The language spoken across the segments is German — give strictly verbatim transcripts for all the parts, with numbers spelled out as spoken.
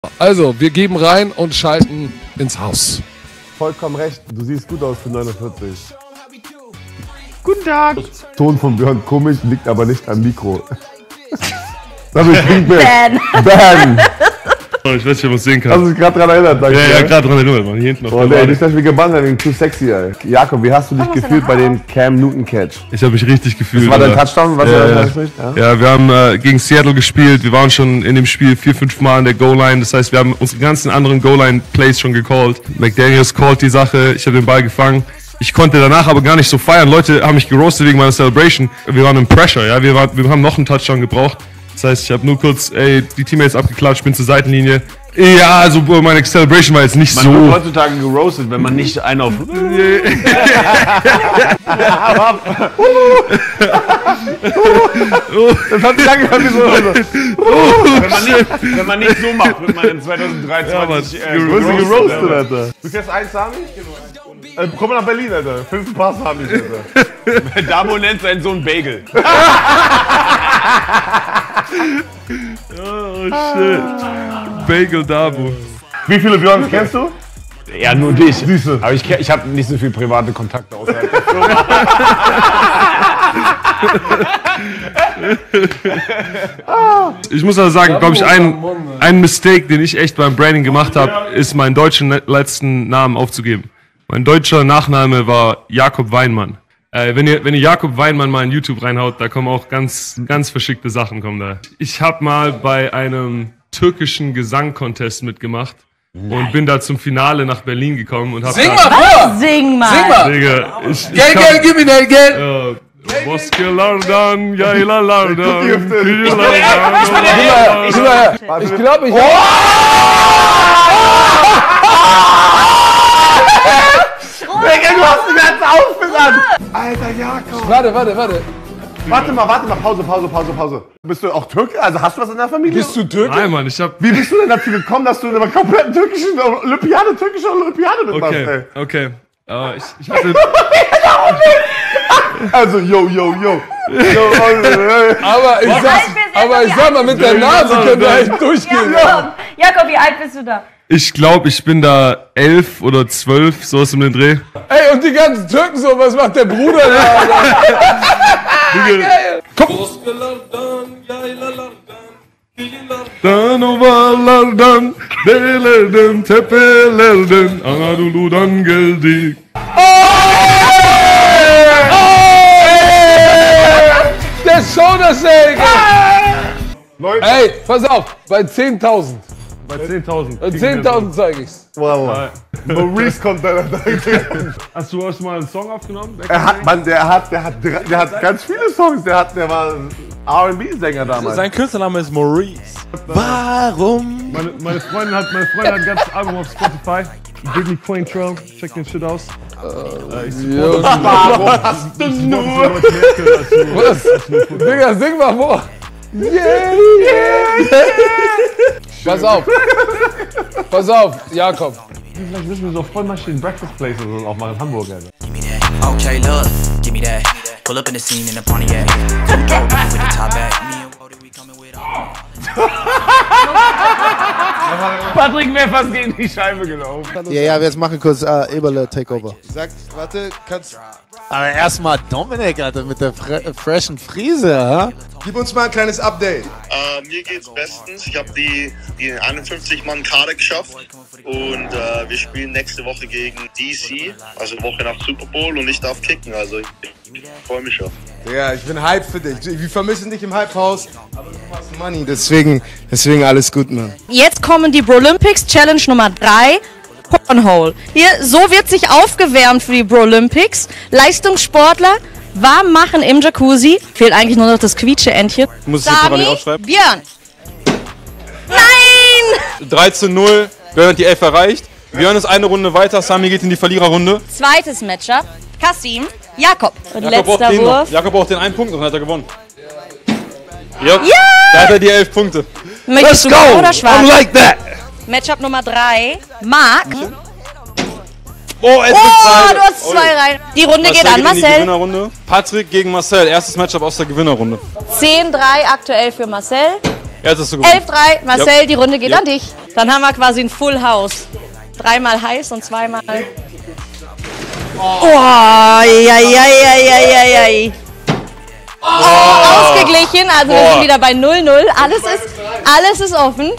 Also, wir geben rein und schalten ins Haus. Vollkommen recht, du siehst gut aus für neunundvierzig. Guten Tag. Ton von Björn komisch, liegt aber nicht am Mikro. Damit klingt mir. Ben! Ben! Oh, ich weiß nicht, ob man es sehen kann. Hast du dich gerade daran erinnert? Danke, ja, ja, gerade dran erinnert, man. Hier hinten auf oh, der nee, nicht, dass ich mich gebannt habe, wegen Too Sexy, ey. Jakob, wie hast du dich Komm, gefühlt bei dem Cam Newton Catch? Ich habe mich richtig gefühlt. Das war dein Alter. Touchdown? Was ja, war ja. das nicht? Ja. ja, wir haben äh, gegen Seattle gespielt. Wir waren schon in dem Spiel vier, fünf Mal an der Goal-Line. Das heißt, wir haben unsere ganzen anderen Goal-Line-Plays schon gecallt. McDaniels callt die Sache. Ich habe den Ball gefangen. Ich konnte danach aber gar nicht so feiern. Leute haben mich geroastet wegen meiner Celebration. Wir waren im Pressure, ja. Wir, waren, wir haben noch einen Touchdown gebraucht. Das heißt, ich habe nur kurz, ey, die Teammates abgeklatscht, bin zur Seitenlinie. Ja, also meine Celebration war jetzt nicht man so. Man wird heutzutage geroastet, wenn man nicht einen auf... Das hat sich angehört wie so... wenn, man nicht, wenn man nicht so macht, wird man in zwanzig dreiundzwanzig ja, äh, geroastet, geroastet, Alter. Alter. Du kennst einen Sami? Äh, komm mal nach Berlin, Alter. Fünf Pass haben ich, Alter. Damo nennt seinen Sohn Bagel. Oh shit. Bagel Dabo. Wie viele Björns kennst du? Ja, nur dich. Süße. Aber ich, ich habe nicht so viele private Kontakte außerhalb der Firma. Ich muss also sagen, glaube ich, ein, ein Mistake, den ich echt beim Branding gemacht habe, ist meinen deutschen letzten Namen aufzugeben. Mein deutscher Nachname war Jakob Weinmann. Äh, wenn ihr, wenn ihr Jakob Weinmann mal in YouTube reinhaut, da kommen auch ganz, ganz verschickte Sachen kommen da. Ich habe mal bei einem türkischen Gesang-Contest mitgemacht und bin da zum Finale nach Berlin gekommen und hab Sing da, mal vor! Sing mal! Sing mal! Digga, ich, ich Gel, kann- gel, gib mir dein Geld! Ja, Boskelardan, Jailalardan, Ich bin Ich glaube, ich Digga, du hast den ganzen Outfit an! Alter, Jakob! Warte, warte, warte. Warte mal, warte mal, Pause, Pause, Pause, Pause. Bist du auch Türke? Also hast du was in der Familie? Bist du Türke? Nein, Mann, ich hab... Wie bist du denn dazu gekommen, dass du in einer kompletten türkischen Olympiade, türkische Olympiade mitmachst, Okay, ey? okay. Uh, ich, ich hatte... Also, yo, yo, yo. yo ey. Aber ich alt sag, bist du? aber ich sag mal, mit der Nase könnt ihr echt durchgehen. Jakob, Jakob, wie alt bist du da? Ich glaube, ich bin da elf oder zwölf, sowas um den Dreh. Ey, und die ganzen Türken so, was macht der Bruder da? Geil. Komm. Dan ovalardan, derelerden, tepelerden, Anadolu'dan geldik. Der Soda-Shake! Leute, Ey, pass auf, bei zehntausend. Bei zehntausend. Bei zehntausend zeige ich's. wow. Maurice kommt da. Hast du erst mal einen Song aufgenommen? Er hat, Mann, der hat, der hat, der hat ganz viele Songs. Der hat, der war R and B-Sänger damals. Sein Künstlername ist Maurice. Warum? Meine, meine Freundin hat, meine Freundin hat ein ganzes Album auf Spotify. Britney Quaintrell, check den Shit aus. Äh, ich Junge, Warum hast du nur? was? Digga, sing mal vor. Yeah, yeah, yeah. Pass auf. Pass auf, Jakob. Vielleicht müssen wir so Vollmaschinen Breakfast Places und auch mal in Hamburg, Alter. Okay, look, give me that. Pull up in the scene in the Pontiac. Come go with the top back. Me and Cody, we coming with all. Patrick wäre fast gegen die Scheibe gelaufen. Ja, ja, wir jetzt machen kurz äh, Eberle Takeover. Sag, warte, kannst. Aber erstmal Dominik, Alter, mit der fre freshen Frise, ha? Gib uns mal ein kleines Update. Äh, mir geht's bestens. Ich habe die, die einundfünfzig Mann Kader geschafft und äh, wir spielen nächste Woche gegen D C, also Woche nach Super Bowl, und ich darf kicken, also ich, ich freue mich schon. Ja, ich bin hyped für dich. Wir vermissen dich im Hype-Haus, aber du machst Money, deswegen, deswegen alles gut, Mann. Jetzt kommen die Brolympics Challenge Nummer drei. Cornhole. Hier, so wird sich aufgewärmt für die Brolympics. Leistungssportler warm machen im Jacuzzi. Fehlt eigentlich nur noch das Quietsche-Entchen. Muss ich hier parallel Sami, aufschreiben? Björn. Nein! dreizehn null, Björn hat die elf erreicht. Björn ist eine Runde weiter, Sami geht in die Verliererrunde. Zweites Matchup. Kasim, Jakob. Und Jakob braucht, letzter den noch. Wurf. Jakob braucht den einen Punkt und dann hat er gewonnen. Ja! Ja! Da hat er die elf Punkte. Möchtest du grau oder schwarz? like that! Matchup Nummer drei. Marc. Oh, es Oh, ist du hast zwei rein. Die Runde Marcel geht an in die Marcel. Gewinnerrunde. Patrick gegen Marcel, erstes Matchup aus der Gewinnerrunde. zehn drei aktuell für Marcel. Jetzt hast du gewonnen. elf drei, Marcel, Yep. die Runde geht Yep. an dich. Dann haben wir quasi ein Full House. Dreimal heiß und zweimal... Oh, ja, ja, ja, ja, ja, ja. Oh, ausgeglichen, also wir sind wieder bei null null. Alles ist, alles ist offen.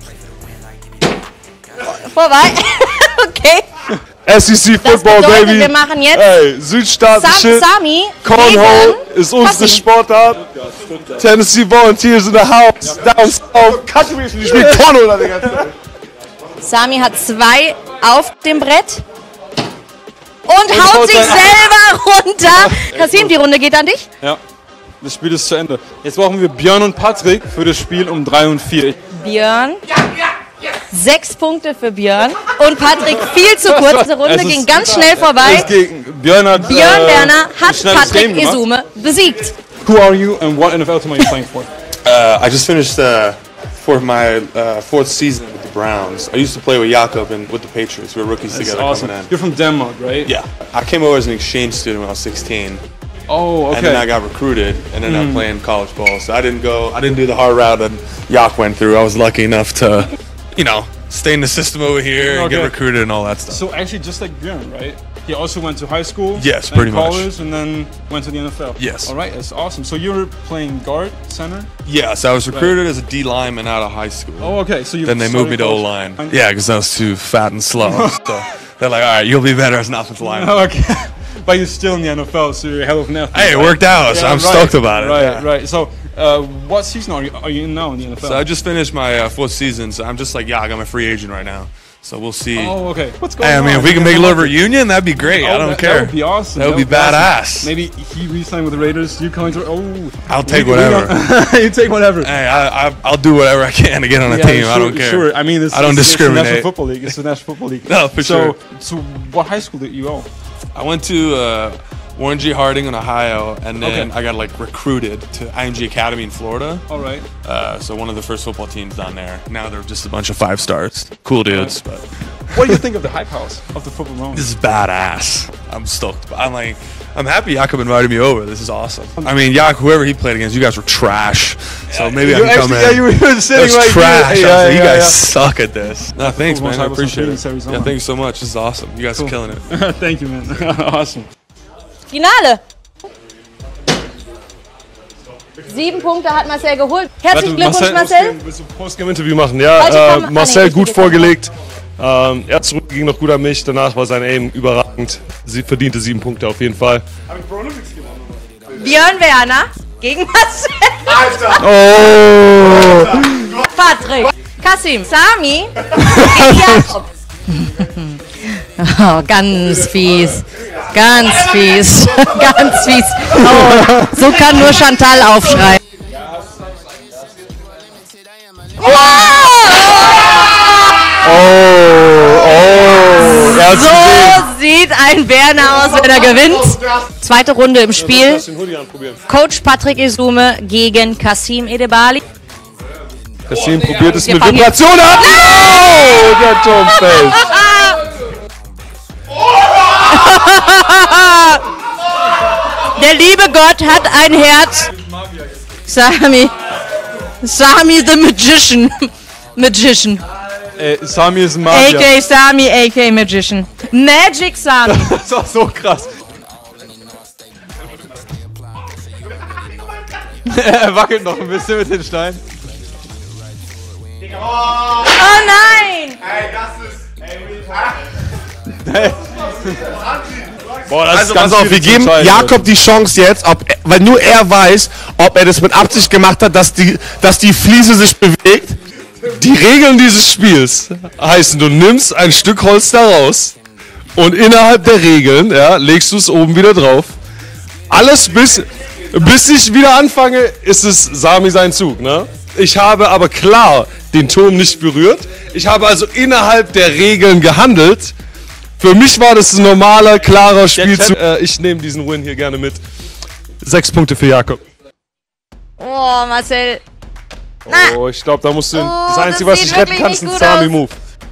Vorbei. Okay. S E C Das Football, bedeutet, Baby. wir machen jetzt Ey, Südstaaten Sam Shit. Sami Cornhole gegen ist unsere Kassim. Sportart. Tennessee Volunteers in the house. Down south. Country, ich spiele Cornhole die ganze Zeit. Sami hat zwei auf dem Brett und, Und haut haut sich sein- selber runter. Kassim, die Runde geht an dich. Ja, das Spiel ist zu Ende. Jetzt brauchen wir Björn und Patrick für das Spiel um drei und vier. Björn. Sechs Punkte für Björn. Und Patrick viel zu kurz. Diese Runde Es ist- ging ganz schnell vorbei. Es ging- Björn hat, Björn äh, Werner ein hat schnelles Patrick Game gemacht. Isume besiegt. Who are you and what N F L team are you playing for? Uh, I just finished uh, for my uh, fourth season with the Browns. I used to play with Jakob and with the Patriots. We were rookies That's together awesome. coming in. You're from Denmark, right? Yeah. I came over as an exchange student when I was sixteen. Oh, okay. And then I got recruited and ended Mm. up playing college ball. So I didn't go, I didn't do the hard route that Yak went through. I was lucky enough to, you know, stay in the system over here and get Okay. recruited and all that stuff. So actually just like Björn, right? He also went to high school. Yes, and pretty much. college, and then went to the N F L. Yes. All right, that's awesome. So you were playing guard, center? Yeah, so I was Right. recruited as a D lineman out of high school. Oh, okay. So you Then they moved me to O started line. college. Yeah, because I was too fat and slow. So they're like, all right, you'll be better as an offensive lineman. Okay. But you're still in the N F L, so you're a hell of an athlete. Hey, it right? worked out, so I'm stoked about it, Right, yeah. right. So, uh, what season are you, are you in now in the N F L? So I just finished my uh, fourth season, so I'm just like, yeah, I'm a free agent right now. So we'll see. Oh, okay. What's going Hey, I on? mean, if we can make a little reunion, that'd be great. Oh, I don't that, care. That would be awesome. That would be awesome. badass. Maybe he re-signed with the Raiders. You coming to? Oh, I'll take we- we whatever. don't- you take whatever. Hey, I, I, I'll do whatever I can to get on a Yeah, team. Sure, I don't care. Sure. I mean, it's, I don't it's, discriminate. It's the National Football League. It's the National Football League. No, for so, sure. So, what high school did you go? I went to uh, Warren G. Harding in Ohio, and then Okay. I got like recruited to I M G Academy in Florida. All right. Uh, so one of the first football teams down there. Now they're just a bunch of five stars, cool dudes. But What do you think of the hype house of the football moment? this is badass. I'm stoked. I'm like, I'm happy Jakob invited me over. This is awesome. I mean, Jakob, whoever he played against, you guys were trash. So maybe I You can come actually- in. yeah, you were sitting That's right trash. here. I was Yeah, like, you yeah, guys yeah. suck at this. No, thanks, Cool, man. once I I was appreciate on it. Arizona. Yeah, thanks so much. This is awesome. You guys Cool. are killing it. Thank you, man. Awesome. Finale. Sieben Punkte hat Marcel geholt. Herzlichen Glückwunsch, Marcel. Willst du ein Postgame-Interview machen? Falsche Ja, äh, Kamera- Marcel Ah, nee, gut richtige vorgelegt. Ähm, erste Runde ging noch gut an mich, danach war sein Aim überragend. Sie verdiente sieben Punkte auf jeden Fall. Björn Werner gegen Marcel. Oh! Patrick. Kassim. Sami. Gegen Jakob. Oh, ganz fies. Ganz fies. Ganz fies. Oh, so kann nur Chantal aufschreien. Oh, oh. Er hat's So gesehen. sieht ein Werner aus, wenn er gewinnt. Zweite Runde im Spiel. Den Hoodie anprobieren. Coach Patrick Isume gegen Kassim Edebali. Kassim probiert es Wir mit fangen jetzt- Vibration ab. Oh, der Tom fällt. Der liebe Gott hat ein Herz. Sami. Sami the Magician. Magician. Ey, Sami ist ein A Magier. K Sami, A K Magician. Magic Sami. Das war so krass. Er wackelt noch ein bisschen mit den Steinen. Oh nein! Boah, das Also ist ganz pass auf, schwierig wir zu geben entscheiden. Jakob die Chance jetzt, ob, weil nur er weiß, ob er das mit Absicht gemacht hat, dass die, dass die Fliese sich bewegt. Die Regeln dieses Spiels heißen, du nimmst ein Stück Holz da raus und innerhalb der Regeln, ja, legst du es oben wieder drauf. Alles bis, bis ich wieder anfange, ist es Sami sein Zug, ne? Ich habe aber klar den Turm nicht berührt. Ich habe also innerhalb der Regeln gehandelt. Für mich war das ein normaler, klarer Spielzug. Äh, ich nehme diesen Win hier gerne mit. Sechs Punkte für Jakob. Oh, Marcel. Oh, ich glaube, da musst du. Oh, das Einzige, das was sieht ich retten wirklich kann, ist ein nicht gut Sami-Move.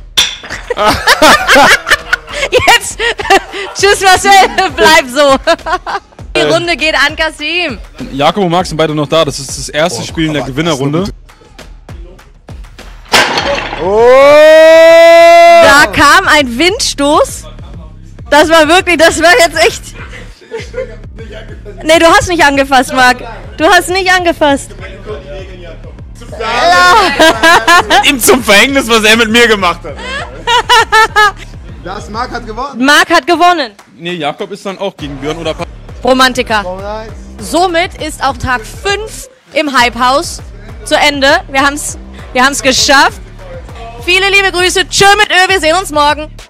Jetzt. Tschüss, Marcel. Bleib so. Die Runde geht an Kassim. Jakob und Max sind beide noch da. Das ist das erste Spiel in der Gewinnerrunde. Oh! Da kam ein Windstoß. Das war wirklich, das war jetzt echt... Nee, du hast nicht angefasst, Marc. Du hast nicht angefasst. Ihm zum Verhängnis, was er mit mir gemacht hat. Das Marc hat gewonnen. Marc hat gewonnen. Nee, Jakob ist dann auch gegen Björn oder Pa- Romantiker. Somit ist auch Tag fünf im Hype-Haus zu Ende. Wir haben's, wir haben's geschafft. Viele liebe Grüße. Tschö mit Ö, wir sehen uns morgen.